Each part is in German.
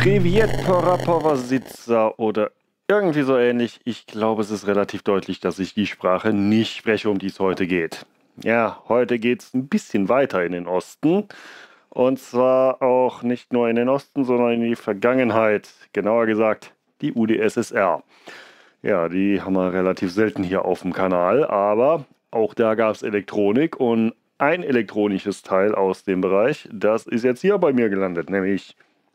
Privet Porra oder irgendwie so ähnlich. Ich glaube, es ist relativ deutlich, dass ich die Sprache nicht spreche, um die es heute geht. Ja, heute geht es ein bisschen weiter in den Osten. Und zwar auch nicht nur in den Osten, sondern in die Vergangenheit. Genauer gesagt, die UdSSR. Ja, die haben wir relativ selten hier auf dem Kanal, aber auch da gab es Elektronik und ein elektronisches Teil aus dem Bereich, das ist jetzt hier bei mir gelandet, nämlich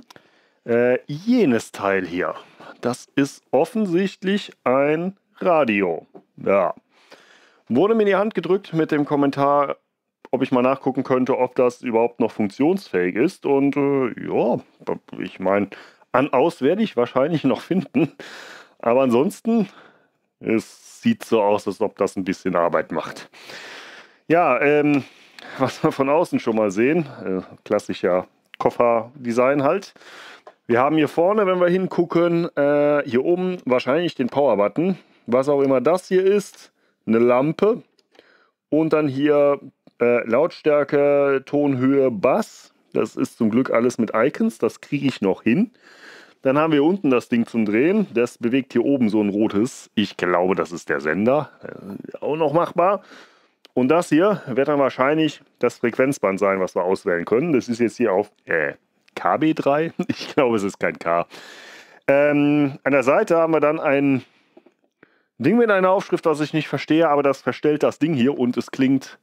jenes Teil hier. Das ist offensichtlich ein Radio. Ja. Wurde mir in die Hand gedrückt mit dem Kommentar, ob ich mal nachgucken könnte, ob das überhaupt noch funktionsfähig ist. Und ja, ich meine, aus werde ich wahrscheinlich noch finden. Aber ansonsten, es sieht so aus, als ob das ein bisschen Arbeit macht. Ja, was wir von außen schon mal sehen, klassischer Kofferdesign halt. Wir haben hier vorne, wenn wir hingucken, hier oben wahrscheinlich den Power-Button. Was auch immer das hier ist, eine Lampe. Und dann hier Lautstärke, Tonhöhe, Bass. Das ist zum Glück alles mit Icons, das kriege ich noch hin. Dann haben wir unten das Ding zum Drehen. Das bewegt hier oben so ein rotes. Ich glaube, das ist der Sender. Auch noch machbar. Und das hier wird dann wahrscheinlich das Frequenzband sein, was wir auswählen können. Das ist jetzt hier auf KB3. Ich glaube, es ist kein K. An der Seite haben wir dann ein Ding mit einer Aufschrift, das ich nicht verstehe, aber das verstellt das Ding hier und es klingt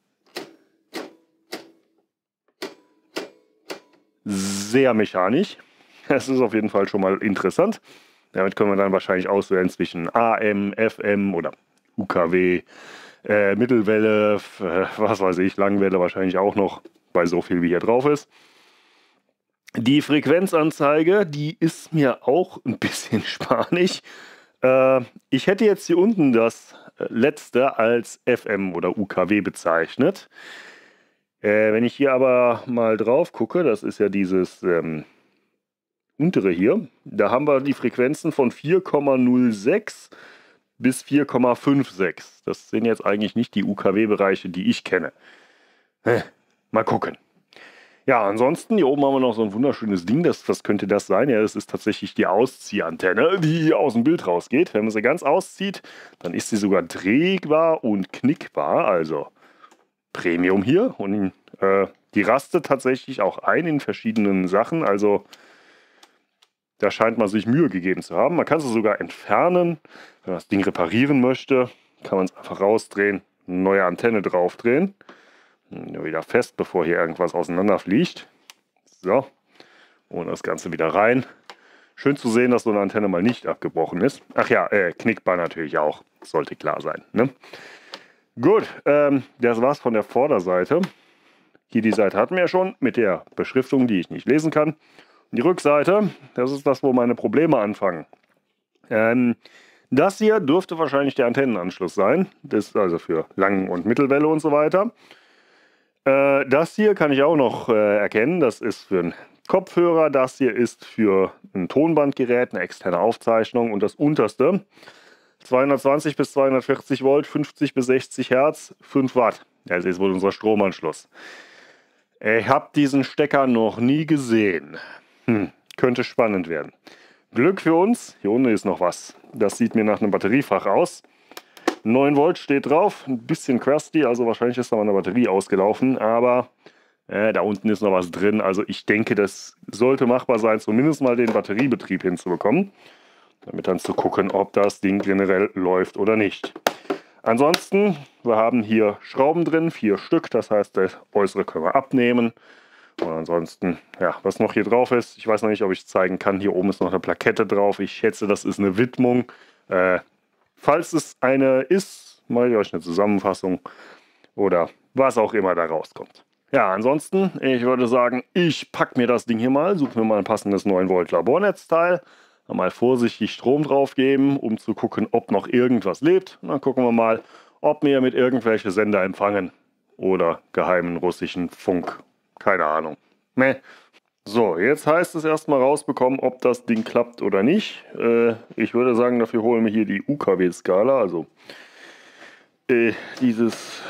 sehr mechanisch. Das ist auf jeden Fall schon mal interessant. Damit können wir dann wahrscheinlich auswählen zwischen AM, FM oder UKW, Mittelwelle, was weiß ich, Langwelle wahrscheinlich auch noch, bei so viel wie hier drauf ist. Die Frequenzanzeige, die ist mir auch ein bisschen spanisch. Ich hätte jetzt hier unten das letzte als FM oder UKW bezeichnet. Wenn ich hier aber mal drauf gucke, das ist ja dieses untere hier, da haben wir die Frequenzen von 4,06 bis 4,56. Das sind jetzt eigentlich nicht die UKW-Bereiche, die ich kenne. Mal gucken. Ja, ansonsten, hier oben haben wir noch so ein wunderschönes Ding. Was könnte das sein? Ja, das ist tatsächlich die Ausziehantenne, die aus dem Bild rausgeht. Wenn man sie ganz auszieht, dann ist sie sogar drehbar und knickbar. Also Premium hier. Und die rastet tatsächlich auch ein in verschiedenen Sachen. Also da scheint man sich Mühe gegeben zu haben. Man kann sie sogar entfernen. Wenn man das Ding reparieren möchte, kann man es einfach rausdrehen, eine neue Antenne draufdrehen. Wieder fest, bevor hier irgendwas auseinanderfliegt. So. Und das Ganze wieder rein. Schön zu sehen, dass so eine Antenne mal nicht abgebrochen ist. Ach ja, knickbar natürlich auch. Sollte klar sein. Ne? Gut, das war's von der Vorderseite. Hier die Seite hatten wir ja schon mit der Beschriftung, die ich nicht lesen kann. Und die Rückseite, das ist das, wo meine Probleme anfangen. Das hier dürfte wahrscheinlich der Antennenanschluss sein. Das ist also für Lang- und Mittelwelle und so weiter. Das hier kann ich auch noch erkennen. Das ist für einen Kopfhörer. Das hier ist für ein Tonbandgerät, eine externe Aufzeichnung. Und das unterste 220 bis 240 Volt, 50 bis 60 Hertz, 5 Watt. Das ist wohl unser Stromanschluss. Ich habe diesen Stecker noch nie gesehen. Könnte spannend werden. Glück für uns, hier unten ist noch was. Das sieht mir nach einem Batteriefach aus. 9 Volt steht drauf, ein bisschen crusty, also wahrscheinlich ist da mal eine Batterie ausgelaufen, aber da unten ist noch was drin. Also ich denke, das sollte machbar sein, zumindest mal den Batteriebetrieb hinzubekommen, damit dann zu gucken, ob das Ding generell läuft oder nicht. Ansonsten, wir haben hier Schrauben drin, 4 Stück, das heißt, das äußere können wir abnehmen. Und ansonsten, ja, was noch hier drauf ist, ich weiß noch nicht, ob ich es zeigen kann. Hier oben ist noch eine Plakette drauf. Ich schätze, das ist eine Widmung. Falls es eine ist, mache ich euch eine Zusammenfassung oder was auch immer da rauskommt. Ja, ansonsten, ich würde sagen, ich packe mir das Ding hier mal, suche mir mal ein passendes 9 Volt Labornetzteil, mal vorsichtig Strom drauf geben, um zu gucken, ob noch irgendwas lebt. Und dann gucken wir mal, ob wir mit irgendwelche Sender empfangen oder geheimen russischen Funk. Keine Ahnung. Meh. So, jetzt heißt es erstmal rausbekommen, ob das Ding klappt oder nicht. Ich würde sagen, dafür holen wir hier die UKW-Skala, also dieses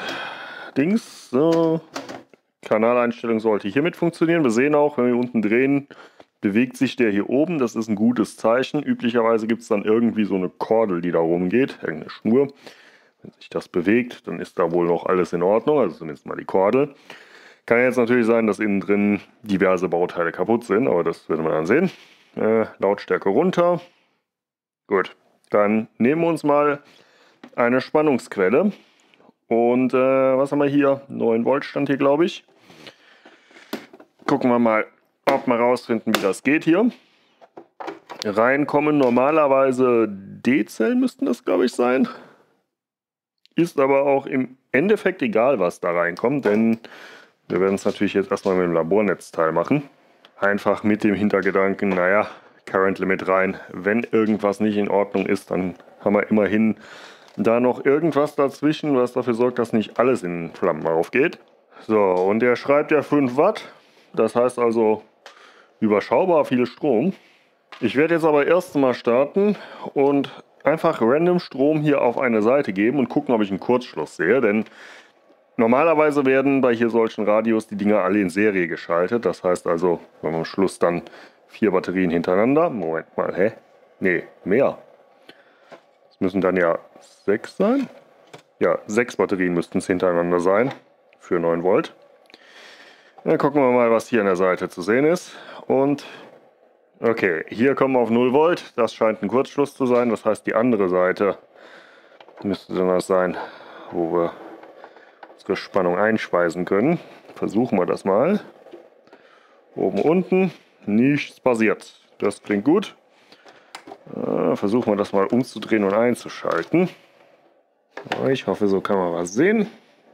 Dings. So. Kanaleinstellung sollte hiermit funktionieren. Wir sehen auch, wenn wir unten drehen, bewegt sich der hier oben. Das ist ein gutes Zeichen. Üblicherweise gibt es dann irgendwie so eine Kordel, die da rumgeht, irgendeine Schnur. Wenn sich das bewegt, dann ist da wohl noch alles in Ordnung, also zumindest mal die Kordel. Kann jetzt natürlich sein, dass innen drin diverse Bauteile kaputt sind, aber das werden wir dann sehen. Lautstärke runter. Gut, dann nehmen wir uns mal eine Spannungsquelle. Und was haben wir hier? 9 Volt stand hier, glaube ich. Gucken wir mal, ob wir rausfinden, wie das geht hier. Reinkommen normalerweise D-Zellen müssten das, glaube ich, sein. Ist aber auch im Endeffekt egal, was da reinkommt, denn wir werden es natürlich jetzt erstmal mit dem Labornetzteil machen. Einfach mit dem Hintergedanken, naja, Current Limit rein. Wenn irgendwas nicht in Ordnung ist, dann haben wir immerhin da noch irgendwas dazwischen, was dafür sorgt, dass nicht alles in Flammen aufgeht. So, und der schreibt ja 5 Watt. Das heißt also überschaubar viel Strom. Ich werde jetzt aber erst mal starten und einfach random Strom hier auf eine Seite geben und gucken, ob ich einen Kurzschluss sehe. Denn normalerweise werden bei hier solchen Radios die Dinger alle in Serie geschaltet. Das heißt also, wenn wir am Schluss dann 4 Batterien hintereinander. Moment mal, hä? Nee, mehr. Das müssen dann ja 6 sein. Ja, 6 Batterien müssten es hintereinander sein für 9 Volt. Dann gucken wir mal, was hier an der Seite zu sehen ist. Und okay, hier kommen wir auf 0 Volt. Das scheint ein Kurzschluss zu sein. Das heißt, die andere Seite müsste dann das sein, wo wir unsere Spannung einspeisen können. Versuchen wir das mal. Oben, unten. Nichts passiert. Das klingt gut. Versuchen wir das mal umzudrehen und einzuschalten. Ich hoffe, so kann man was sehen.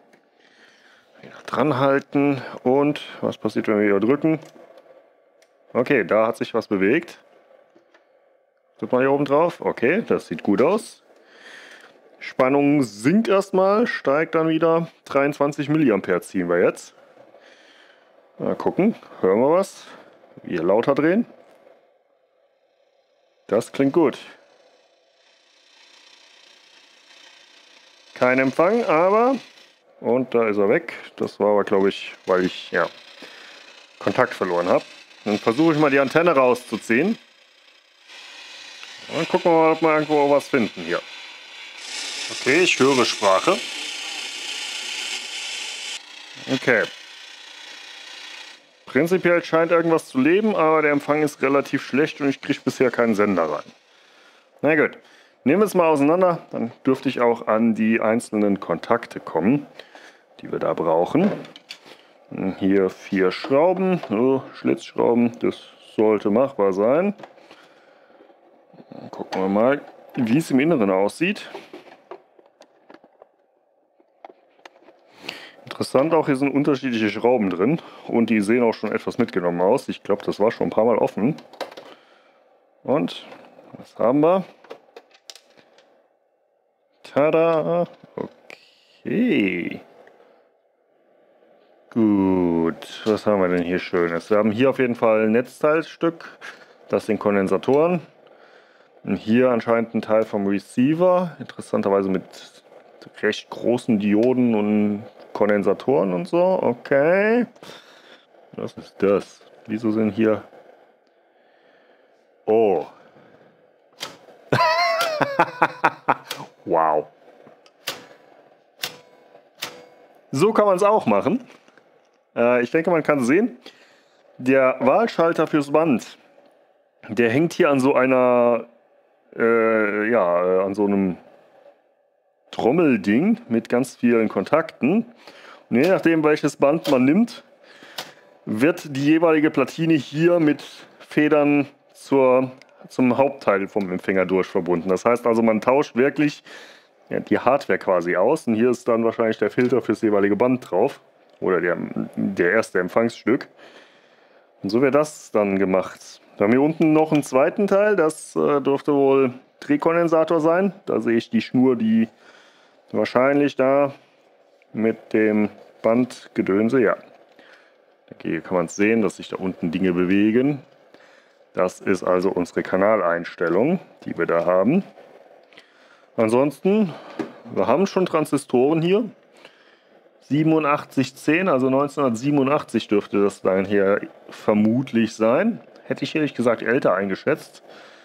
Dran halten. Und was passiert, wenn wir hier drücken? Okay, da hat sich was bewegt. Drückt mal hier oben drauf. Okay, das sieht gut aus. Spannung sinkt erstmal, steigt dann wieder. 23 mA ziehen wir jetzt. Mal gucken, hören wir was. Wir lauter drehen. Das klingt gut. Kein Empfang, aber... Und da ist er weg. Das war aber, glaube ich, weil ich ja Kontakt verloren habe. Dann versuche ich mal die Antenne rauszuziehen. Dann gucken wir mal, ob wir irgendwo was finden hier. Okay, ich höre Sprache. Okay. Prinzipiell scheint irgendwas zu leben, aber der Empfang ist relativ schlecht und ich kriege bisher keinen Sender rein. Na gut, nehmen wir es mal auseinander, dann dürfte ich auch an die einzelnen Kontakte kommen, die wir da brauchen. Hier 4 Schrauben, Schlitzschrauben, das sollte machbar sein. Dann gucken wir mal, wie es im Inneren aussieht. Interessant auch, hier sind unterschiedliche Schrauben drin und die sehen auch schon etwas mitgenommen aus. Ich glaube, das war schon ein paar Mal offen. Und was haben wir? Tada! Okay. Gut, was haben wir denn hier Schönes? Wir haben hier auf jeden Fall ein Netzteilstück, das sind Kondensatoren. Und hier anscheinend ein Teil vom Receiver, interessanterweise mit recht großen Dioden und Kondensatoren und so. Okay. Was ist das? Wieso sind hier... Oh. Wow. So kann man es auch machen. Ich denke, man kann sehen, der Wahlschalter fürs Band, der hängt hier an so einer, an so einem Trommelding mit ganz vielen Kontakten. Und je nachdem, welches Band man nimmt, wird die jeweilige Platine hier mit Federn zum Hauptteil vom Empfänger durch verbunden. Das heißt also, man tauscht wirklich die Hardware quasi aus. Und hier ist dann wahrscheinlich der Filter fürs jeweilige Band drauf. Oder der erste Empfangsstück. Und so wird das dann gemacht. Wir haben hier unten noch einen zweiten Teil. Das dürfte wohl Drehkondensator sein. Da sehe ich die Schnur, die wahrscheinlich da mit dem Bandgedönse, ja. Okay, hier kann man es sehen, dass sich da unten Dinge bewegen. Das ist also unsere Kanaleinstellung, die wir da haben. Ansonsten, wir haben schon Transistoren hier. 8710, also 1987 dürfte das dann hier vermutlich sein. hätte ich ehrlich gesagt älter eingeschätzt.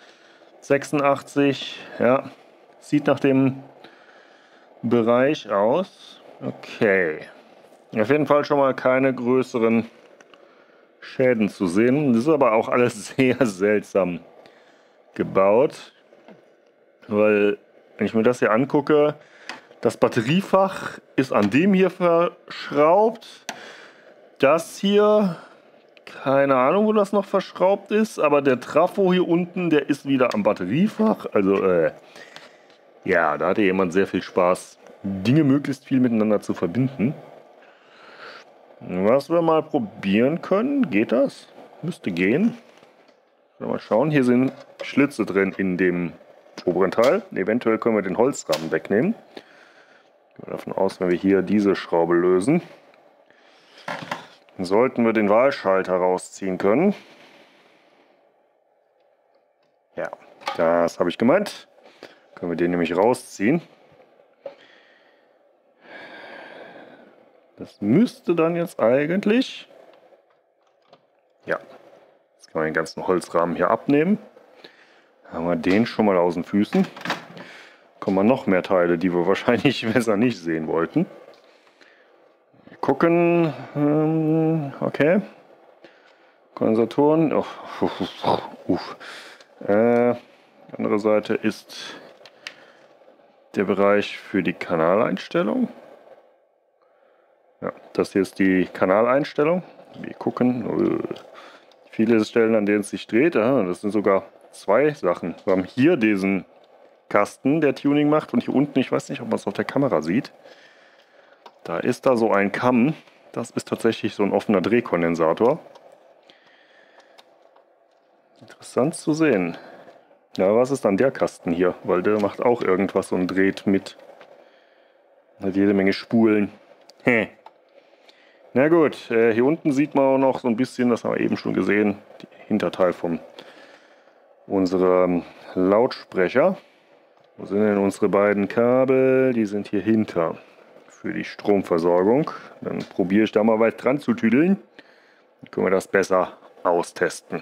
86, ja, sieht nach dem Bereich aus. Okay. Auf jeden Fall schon mal keine größeren Schäden zu sehen. Das ist aber auch alles sehr seltsam gebaut. Weil, wenn ich mir das hier angucke, das Batteriefach ist an dem hier verschraubt. Das hier, keine Ahnung, wo das noch verschraubt ist, aber der Trafo hier unten, der ist wieder am Batteriefach. Also, ja, da hatte jemand sehr viel Spaß, Dinge möglichst viel miteinander zu verbinden. Was wir mal probieren können, geht das? Müsste gehen. Mal schauen, hier sind Schlitze drin in dem oberen Teil. Eventuell können wir den Holzrahmen wegnehmen. Gehen wir davon aus, wenn wir hier diese Schraube lösen, dann sollten wir den Wahlschalter rausziehen können. Ja, das habe ich gemeint. Können wir den nämlich rausziehen. Das müsste dann jetzt eigentlich... Ja, jetzt kann man den ganzen Holzrahmen hier abnehmen. Haben wir den schon mal aus den Füßen. Kommen noch mehr Teile, die wir wahrscheinlich besser nicht sehen wollten. Wir gucken. Okay. Kondensatoren. Andere Seite ist der Bereich für die Kanaleinstellung. Ja, das hier ist die Kanaleinstellung. Wir gucken. Viele Stellen, an denen es sich dreht. Das sind sogar zwei Sachen. Wir haben hier diesen Kasten, der Tuning macht, und hier unten, ich weiß nicht, ob man es auf der Kamera sieht, da ist da so ein Kamm. Das ist tatsächlich so ein offener Drehkondensator. Interessant zu sehen. Ja, was ist dann der Kasten hier? Weil der macht auch irgendwas und dreht mit. Hat jede Menge Spulen. Na gut, hier unten sieht man auch noch so ein bisschen, das haben wir eben schon gesehen, den Hinterteil von unserem Lautsprecher. Wo sind denn unsere beiden Kabel? Die sind hier hinter für die Stromversorgung. Dann probiere ich da mal weit dran zu tüdeln. Dann können wir das besser austesten.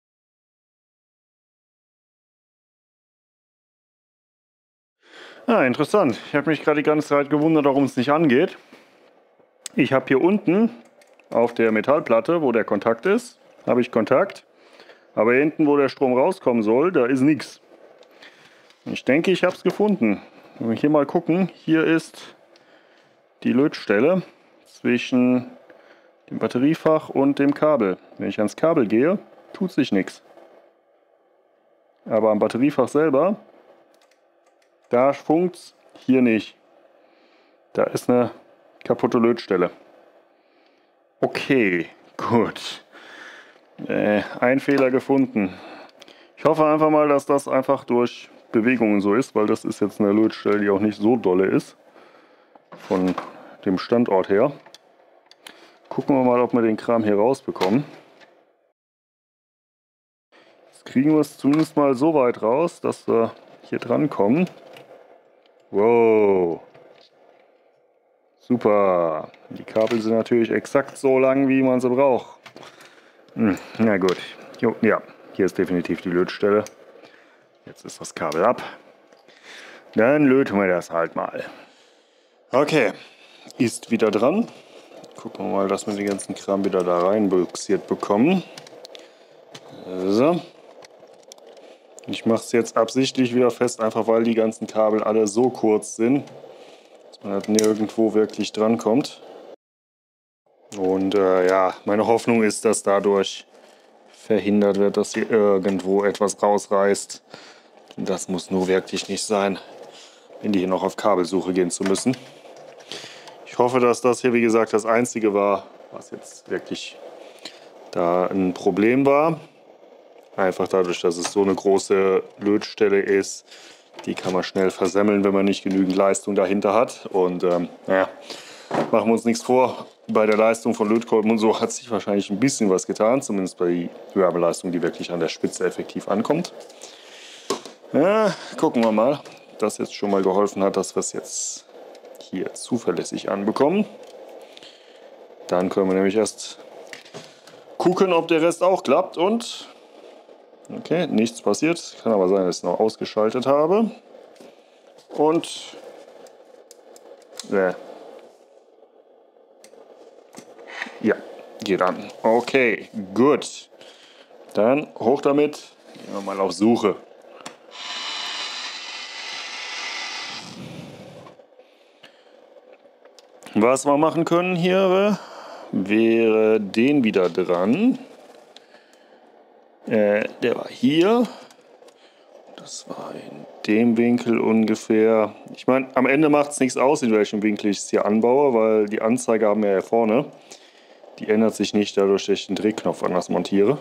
Ah, interessant. Ich habe mich gerade die ganze Zeit gewundert, warum es nicht angeht. Ich habe hier unten auf der Metallplatte, wo der Kontakt ist, habe ich Kontakt. Aber hier hinten, wo der Strom rauskommen soll, da ist nichts. Ich denke, ich habe es gefunden. Wenn wir hier mal gucken, hier ist die Lötstelle zwischen dem Batteriefach und dem Kabel. Wenn ich ans Kabel gehe, tut sich nichts. Aber am Batteriefach selber, da funkt's, hier nicht. Da ist eine kaputte Lötstelle. Okay, gut. Ein Fehler gefunden. Ich hoffe einfach mal, dass das einfach durch Bewegungen so ist, weil das ist jetzt eine Lötstelle, die auch nicht so dolle ist. Von dem Standort her. Gucken wir mal, ob wir den Kram hier rausbekommen. Jetzt kriegen wir es zumindest mal so weit raus, dass wir hier dran kommen. Wow. Super. Die Kabel sind natürlich exakt so lang, wie man sie braucht. Na gut. Jo, ja, hier ist definitiv die Lötstelle. Jetzt ist das Kabel ab. Dann löten wir das halt mal. Okay, ist wieder dran. Gucken wir mal, dass wir den ganzen Kram wieder da rein buxiert bekommen. So. Ich mache es jetzt absichtlich wieder fest, einfach weil die ganzen Kabel alle so kurz sind, dass man halt nirgendwo wirklich dran kommt. Und ja, meine Hoffnung ist, dass dadurch verhindert wird, dass hier irgendwo etwas rausreißt. Das muss nur wirklich nicht sein, wenn die hier noch auf Kabelsuche gehen zu müssen. Ich hoffe, dass das hier, wie gesagt, das Einzige war, was jetzt wirklich da ein Problem war. Einfach dadurch, dass es so eine große Lötstelle ist, die kann man schnell versemmeln, wenn man nicht genügend Leistung dahinter hat. Und naja, machen wir uns nichts vor. Bei der Leistung von Lötkolben und so hat sich wahrscheinlich ein bisschen was getan, zumindest bei der Wärmeleistung, die wirklich an der Spitze effektiv ankommt. Ja, gucken wir mal, ob das jetzt schon mal geholfen hat, dass wir es jetzt hier zuverlässig anbekommen. Dann können wir nämlich erst gucken, ob der Rest auch klappt, und Okay, nichts passiert. Kann aber sein, dass ich es noch ausgeschaltet habe. Und ja, geht an. Okay, gut. Dann hoch damit. Gehen wir mal auf Suche. Was wir machen können hier, wäre den wieder dran. Der war hier. Das war in dem Winkel ungefähr. Ich meine, am Ende macht es nichts aus, in welchem Winkel ich es hier anbaue, weil die Anzeige haben wir ja vorne. Die ändert sich nicht dadurch, dass ich den Drehknopf anders montiere.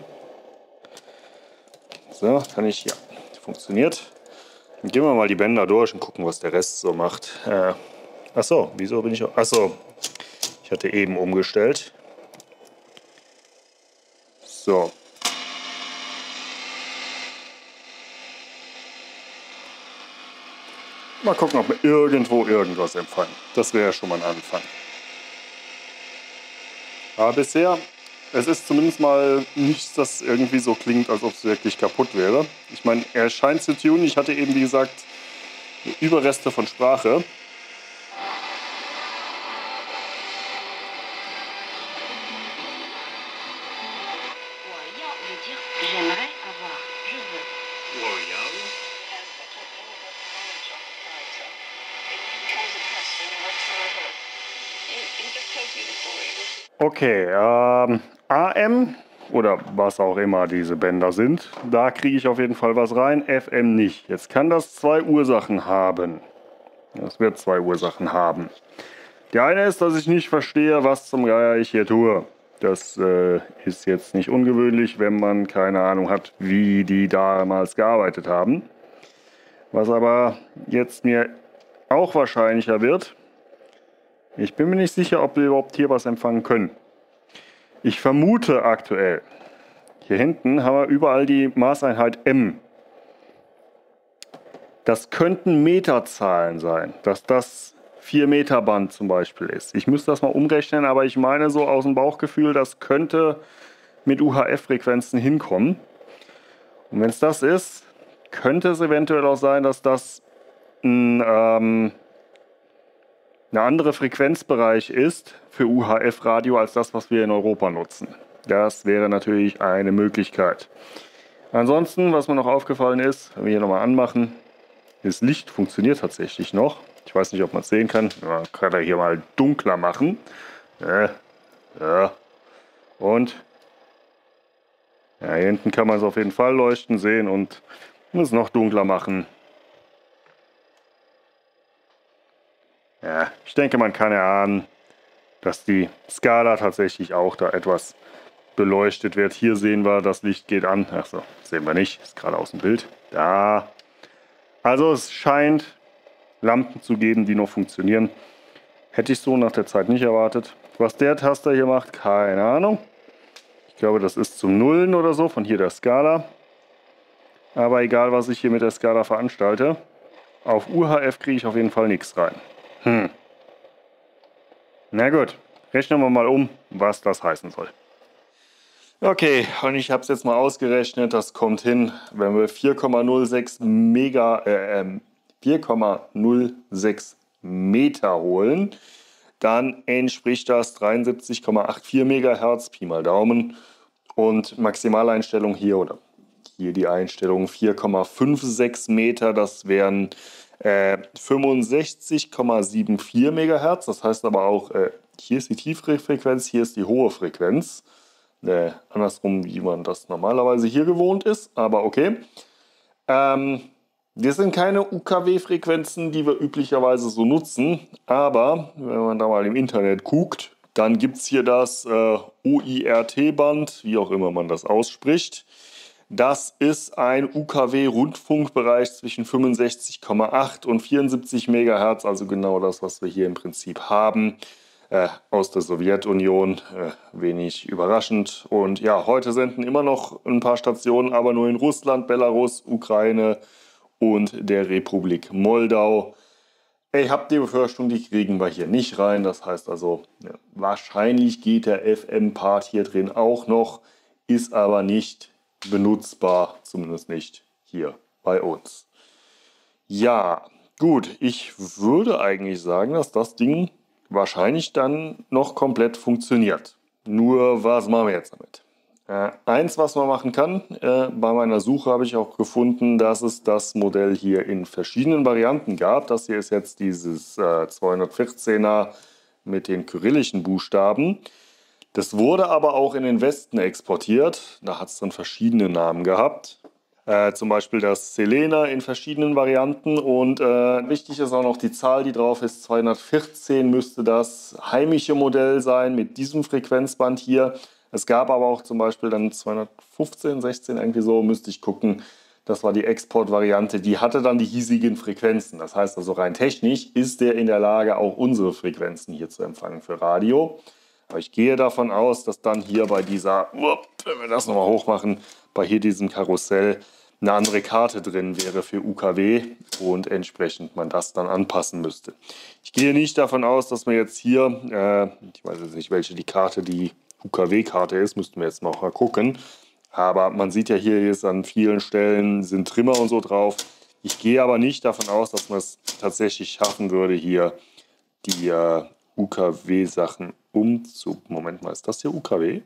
So, kann ich, ja, funktioniert. Dann gehen wir mal die Bänder durch und gucken, was der Rest so macht. Achso, wieso bin ich... Achso, ich hatte eben umgestellt. So. Mal gucken, ob wir irgendwo irgendwas empfangen. Das wäre ja schon mal ein Anfang. Aber bisher, es ist zumindest mal nichts, das irgendwie so klingt, als ob es wirklich kaputt wäre. Ich meine, er scheint zu tunen. Ich hatte eben, wie gesagt, Überreste von Sprache. Okay, AM oder was auch immer diese Bänder sind, da kriege ich auf jeden Fall was rein, FM nicht. Jetzt kann das zwei Ursachen haben. Das wird zwei Ursachen haben. Die eine ist, dass ich nicht verstehe, was zum Geier ich hier tue. Das ist jetzt nicht ungewöhnlich, wenn man keine Ahnung hat, wie die damals gearbeitet haben. Was aber jetzt mir auch wahrscheinlicher wird, ich bin mir nicht sicher, ob wir überhaupt hier was empfangen können. Ich vermute aktuell, hier hinten haben wir überall die Maßeinheit M. Das könnten Meterzahlen sein, dass das 4 Meter Band zum Beispiel ist. Ich müsste das mal umrechnen, aber ich meine so aus dem Bauchgefühl, das könnte mit UHF-Frequenzen hinkommen. Und wenn es das ist, könnte es eventuell auch sein, dass das ein andere Frequenzbereich ist für UHF-Radio als das, was wir in Europa nutzen. Das wäre natürlich eine Möglichkeit. Ansonsten, was mir noch aufgefallen ist, wenn wir hier nochmal anmachen, das Licht funktioniert tatsächlich noch. Ich weiß nicht, ob man es sehen kann. Man kann er hier mal dunkler machen. Ja. Und ja, hier hinten kann man es auf jeden Fall leuchten sehen und muss noch dunkler machen. Ja, ich denke, man kann erahnen, dass die Skala tatsächlich auch da etwas beleuchtet wird. Hier sehen wir, das Licht geht an. Achso, sehen wir nicht, ist gerade aus dem Bild. Da. Also es scheint Lampen zu geben, die noch funktionieren. Hätte ich so nach der Zeit nicht erwartet. Was der Taster hier macht, keine Ahnung. Ich glaube, das ist zum Nullen oder so, von hier der Skala. Aber egal, was ich hier mit der Skala veranstalte, auf UHF kriege ich auf jeden Fall nichts rein. Na gut, rechnen wir mal um, was das heißen soll. Okay, und ich habe es jetzt mal ausgerechnet, das kommt hin, wenn wir 4,06 Meter holen, dann entspricht das 73,84 MHz, Pi mal Daumen, und Maximaleinstellung hier, oder hier die Einstellung 4,56 Meter, das wären 65,74 MHz, das heißt aber auch, hier ist die tiefere Frequenz, hier ist die hohe Frequenz. Andersrum, wie man das normalerweise hier gewohnt ist, aber okay. Das sind keine UKW-Frequenzen, die wir üblicherweise so nutzen, aber wenn man da mal im Internet guckt, dann gibt es hier das OIRT-Band, wie auch immer man das ausspricht. Das ist ein UKW-Rundfunkbereich zwischen 65,8 und 74 MHz, also genau das, was wir hier im Prinzip haben. Aus der Sowjetunion, wenig überraschend. Und ja, heute senden immer noch ein paar Stationen, aber nur in Russland, Belarus, Ukraine und der Republik Moldau. Ich habe die Befürchtung, die kriegen wir hier nicht rein. Das heißt also, ja, wahrscheinlich geht der FM-Part hier drin auch noch, ist aber nicht benutzbar, zumindest nicht hier bei uns. Ja, gut, ich würde eigentlich sagen, dass das Ding wahrscheinlich dann noch komplett funktioniert. Nur was machen wir jetzt damit? Eins, was man machen kann, bei meiner Suche habe ich auch gefunden, dass es das Modell hier in verschiedenen Varianten gab. Das hier ist jetzt dieses 214er mit den kyrillischen Buchstaben. Das wurde aber auch in den Westen exportiert. Da hat es dann verschiedene Namen gehabt. Zum Beispiel das Selena in verschiedenen Varianten. Und wichtig ist auch noch die Zahl, die drauf ist. 214 müsste das heimische Modell sein mit diesem Frequenzband hier. Es gab aber auch zum Beispiel dann 215, 16 irgendwie so, müsste ich gucken. Das war die Exportvariante, die hatte dann die hiesigen Frequenzen. Das heißt also rein technisch ist der in der Lage, auch unsere Frequenzen hier zu empfangen für Radio. Aber ich gehe davon aus, dass dann hier bei dieser, wenn wir das nochmal hoch machen, bei hier diesem Karussell eine andere Karte drin wäre für UKW und entsprechend man das dann anpassen müsste. Ich gehe nicht davon aus, dass man jetzt hier, ich weiß jetzt nicht, welche die Karte, die UKW-Karte ist, müssten wir jetzt noch mal gucken. Aber man sieht ja hier ist an vielen Stellen sind Trimmer und so drauf. Ich gehe aber nicht davon aus, dass man es tatsächlich schaffen würde, hier die UKW-Sachen Moment mal, ist das hier UKW?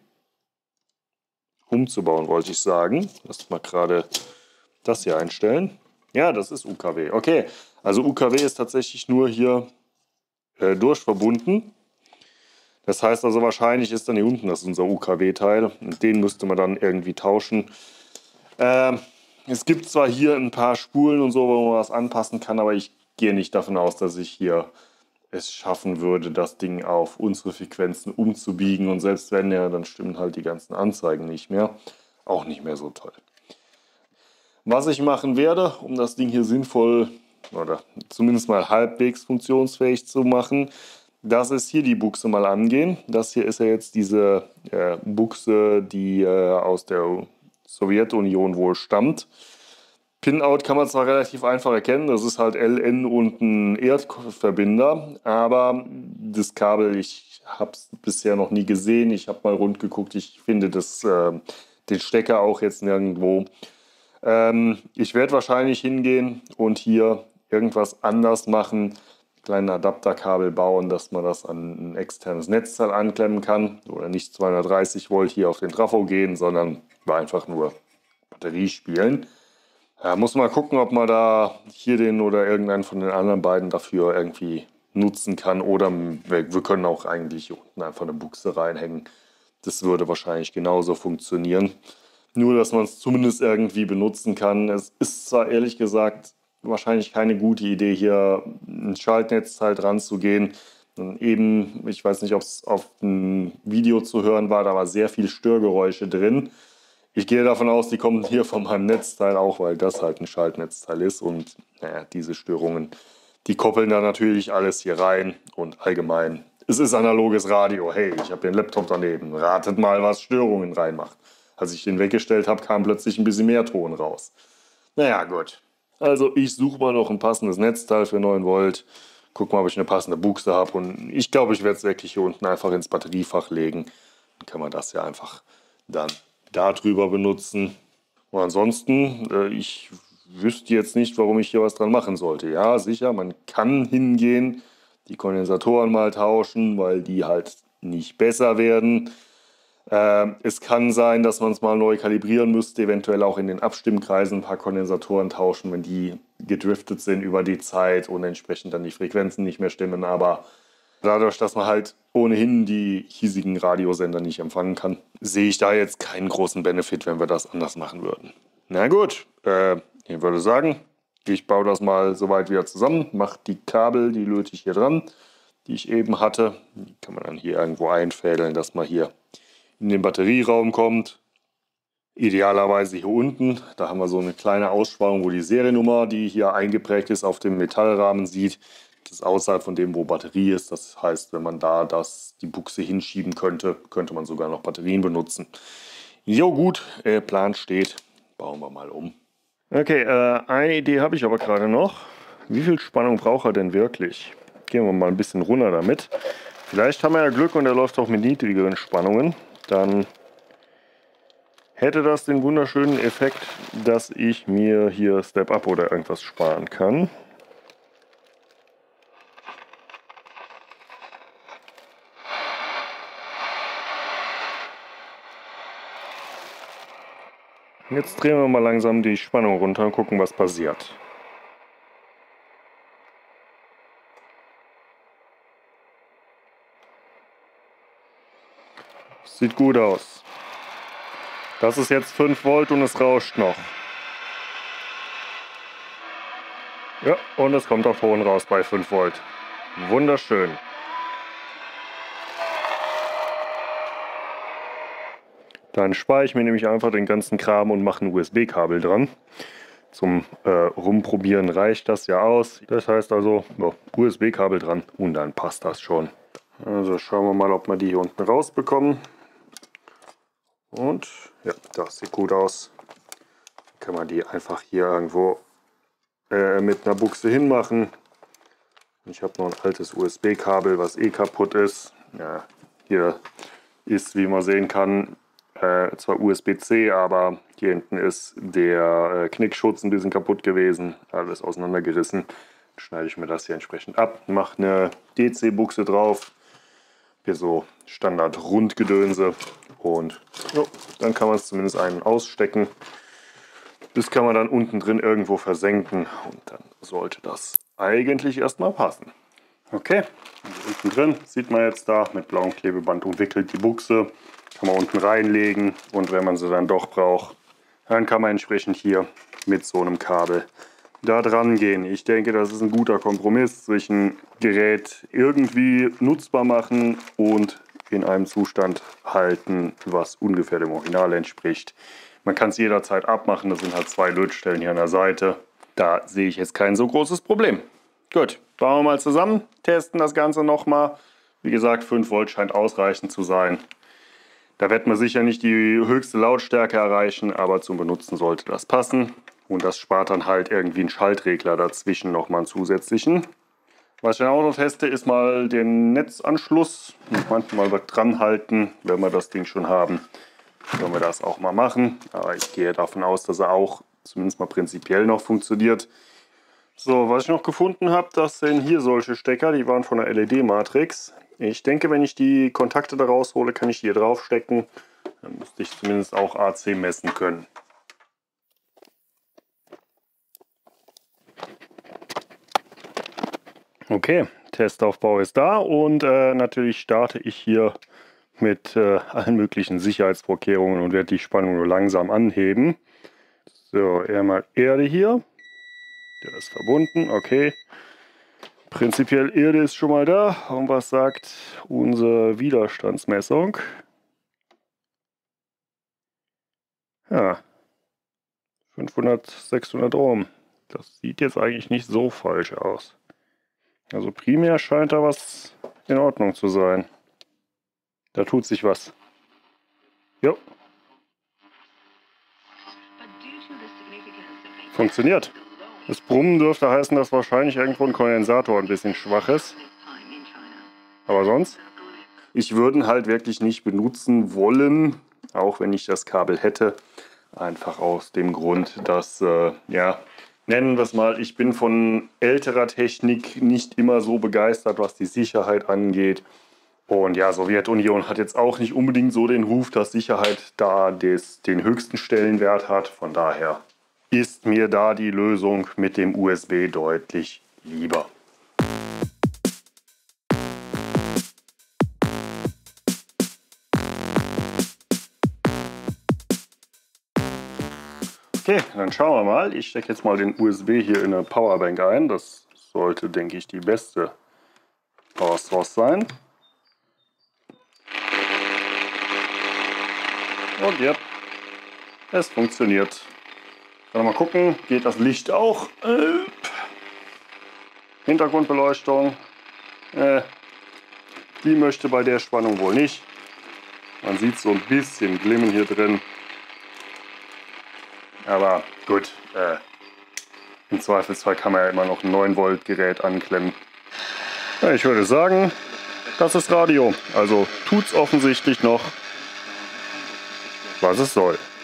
Umzubauen, wollte ich sagen. Lass mal gerade das hier einstellen. Ja, das ist UKW. Okay, also UKW ist tatsächlich nur hier durchverbunden. Das heißt also, wahrscheinlich ist dann hier unten das unser UKW-Teil. Und den müsste man dann irgendwie tauschen. Es gibt zwar hier ein paar Spulen und so, wo man was anpassen kann, aber ich gehe nicht davon aus, dass ich hier es schaffen würde, das Ding auf unsere Frequenzen umzubiegen. Und selbst wenn ja, dann stimmen halt die ganzen Anzeigen nicht mehr. Auch nicht mehr so toll. Was ich machen werde, um das Ding hier sinnvoll oder zumindest mal halbwegs funktionsfähig zu machen, das ist hier die Buchse mal angehen. Das hier ist ja jetzt diese Buchse, die aus der Sowjetunion wohl stammt. Pinout kann man zwar relativ einfach erkennen, das ist halt LN und ein Erdverbinder, aber das Kabel, ich habe es bisher noch nie gesehen. Ich habe mal rund geguckt, ich finde den Stecker auch jetzt nirgendwo. Ich werde wahrscheinlich hingehen und hier irgendwas anders machen, kleinen Adapterkabel bauen, dass man das an ein externes Netzteil anklemmen kann oder nicht 230 Volt hier auf den Trafo gehen, sondern einfach nur Batterie spielen. Muss mal gucken, ob man da hier den oder irgendeinen von den anderen beiden dafür irgendwie nutzen kann oder wir können auch eigentlich hier unten einfach eine Buchse reinhängen. Das würde wahrscheinlich genauso funktionieren. Nur, dass man es zumindest irgendwie benutzen kann. Es ist zwar ehrlich gesagt wahrscheinlich keine gute Idee, hier ein Schaltnetzteil dran zu gehen. Und eben, ich weiß nicht, ob es auf dem Video zu hören war, da war sehr viel Störgeräusche drin. Ich gehe davon aus, die kommen hier von meinem Netzteil auch, weil das halt ein Schaltnetzteil ist. Und naja, diese Störungen, die koppeln da natürlich alles hier rein. Und allgemein, es ist analoges Radio. Hey, ich habe den Laptop daneben. Ratet mal, was Störungen reinmacht. Als ich den weggestellt habe, kam plötzlich ein bisschen mehr Ton raus. Naja, gut. Also ich suche mal noch ein passendes Netzteil für 9 Volt. Guck mal, ob ich eine passende Buchse habe. Und ich glaube, ich werde es wirklich hier unten einfach ins Batteriefach legen. Dann kann man das ja einfach dann darüber benutzen. Und ansonsten, ich wüsste jetzt nicht, warum ich hier was dran machen sollte. Ja, sicher, man kann hingehen, die Kondensatoren mal tauschen, weil die halt nicht besser werden. Es kann sein, dass man es mal neu kalibrieren müsste, eventuell auch in den Abstimmkreisen ein paar Kondensatoren tauschen, wenn die gedriftet sind über die Zeit und entsprechend dann die Frequenzen nicht mehr stimmen. Aber dadurch, dass man halt ohnehin die hiesigen Radiosender nicht empfangen kann, sehe ich da jetzt keinen großen Benefit, wenn wir das anders machen würden. Na gut, ich würde sagen, ich baue das mal soweit wieder zusammen, mache die Kabel, die löte ich hier dran, die ich eben hatte. Die kann man dann hier irgendwo einfädeln, dass man hier in den Batterieraum kommt. Idealerweise hier unten, da haben wir so eine kleine Aussparung, wo die Seriennummer, die hier eingeprägt ist, auf dem Metallrahmen sieht. Das ist außerhalb von dem, wo Batterie ist. Das heißt, wenn man da die Buchse hinschieben könnte, könnte man sogar noch Batterien benutzen. Jo gut, Plan steht. Bauen wir mal um. Okay, eine Idee habe ich aber gerade noch. Wie viel Spannung braucht er denn wirklich? Gehen wir mal ein bisschen runter damit. Vielleicht haben wir ja Glück und er läuft auch mit niedrigeren Spannungen. Dann hätte das den wunderschönen Effekt, dass ich mir hier Step-Up oder irgendwas sparen kann. Jetzt drehen wir mal langsam die Spannung runter und gucken, was passiert. Sieht gut aus. Das ist jetzt 5 Volt und es rauscht noch. Ja, und es kommt auch Ton raus bei 5 Volt. Wunderschön. Dann spare ich mir nämlich einfach den ganzen Kram und mache ein USB-Kabel dran. Zum Rumprobieren reicht das ja aus. Das heißt also, USB-Kabel dran und dann passt das schon. Also schauen wir mal, ob wir die hier unten rausbekommen. Und ja, das sieht gut aus. Dann kann man die einfach hier irgendwo mit einer Buchse hinmachen. Ich habe noch ein altes USB-Kabel, was eh kaputt ist. Ja, hier ist, wie man sehen kann, zwar USB-C, aber hier hinten ist der Knickschutz ein bisschen kaputt gewesen. Alles auseinandergerissen. Dann schneide ich mir das hier entsprechend ab, mache eine DC-Buchse drauf. Hier so Standard-Rundgedönse. Und jo, dann kann man es zumindest einen ausstecken. Das kann man dann unten drin irgendwo versenken. Und dann sollte das eigentlich erstmal passen. Okay, also unten drin sieht man jetzt da mit blauem Klebeband umwickelt die Buchse. Kann man unten reinlegen und wenn man sie dann doch braucht, dann kann man entsprechend hier mit so einem Kabel da dran gehen. Ich denke, das ist ein guter Kompromiss zwischen Gerät irgendwie nutzbar machen und in einem Zustand halten, was ungefähr dem Original entspricht. Man kann es jederzeit abmachen, das sind halt 2 Lötstellen hier an der Seite. Da sehe ich jetzt kein so großes Problem. Gut, bauen wir mal zusammen, testen das Ganze nochmal. Wie gesagt, 5 Volt scheint ausreichend zu sein. Da wird man sicher nicht die höchste Lautstärke erreichen, aber zum Benutzen sollte das passen. Und das spart dann halt irgendwie einen Schaltregler dazwischen nochmal einen zusätzlichen. Was ich dann auch noch teste, ist mal den Netzanschluss. Manchmal was dran halten, wenn wir das Ding schon haben. Können wir das auch mal machen. Aber ich gehe davon aus, dass er auch zumindest mal prinzipiell noch funktioniert. So, was ich noch gefunden habe, das sind hier solche Stecker, die waren von der LED-Matrix. Ich denke, wenn ich die Kontakte da raushole, kann ich hier drauf stecken. Dann müsste ich zumindest auch AC messen können. Okay, Testaufbau ist da und natürlich starte ich hier mit allen möglichen Sicherheitsvorkehrungen und werde die Spannung nur langsam anheben. So, einmal Erde hier. Der ist verbunden, okay. Prinzipiell Erde ist schon mal da. Und was sagt unsere Widerstandsmessung? Ja, 500, 600 Ohm. Das sieht jetzt eigentlich nicht so falsch aus. Also primär scheint da was in Ordnung zu sein. Da tut sich was. Jo. Funktioniert. Das Brummen dürfte heißen, dass wahrscheinlich irgendwo ein Kondensator ein bisschen schwach ist. Aber sonst? Ich würde ihn halt wirklich nicht benutzen wollen, auch wenn ich das Kabel hätte. Einfach aus dem Grund, dass, ja, nennen wir es mal, ich bin von älterer Technik nicht immer so begeistert, was die Sicherheit angeht. Und ja, Sowjetunion hat jetzt auch nicht unbedingt so den Ruf, dass Sicherheit da den höchsten Stellenwert hat. Von daher ist mir da die Lösung mit dem USB deutlich lieber. Okay, dann schauen wir mal. Ich stecke jetzt mal den USB hier in eine Powerbank ein. Das sollte, denke ich, die beste Power Source sein. Und ja, es funktioniert. Dann mal gucken, geht das Licht auch? Hintergrundbeleuchtung. Die möchte bei der Spannung wohl nicht. Man sieht so ein bisschen Glimmen hier drin. Aber gut, im Zweifelsfall kann man ja immer noch ein 9 Volt Gerät anklemmen. Ja, ich würde sagen, das ist Radio. Also tut's offensichtlich noch, was es soll.